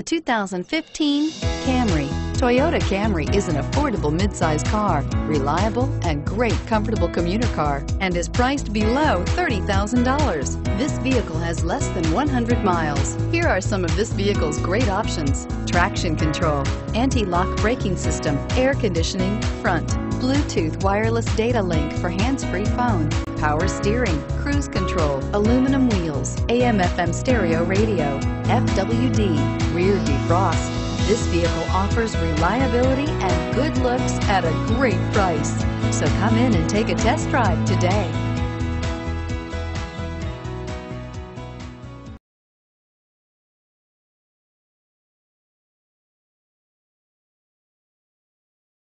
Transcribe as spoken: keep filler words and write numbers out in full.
two thousand fifteen Camry. Toyota Camry is an affordable midsize car, reliable and great comfortable commuter car, and is priced below thirty thousand dollars. This vehicle has less than one hundred miles. Here are some of this vehicle's great options: traction control, anti-lock braking system, air conditioning, front, Bluetooth wireless data link for hands-free phone, power steering, cruise control, aluminum wheels, A M F M stereo radio, F W D, rear defrost. This vehicle offers reliability and good looks at a great price. So come in and take a test drive today.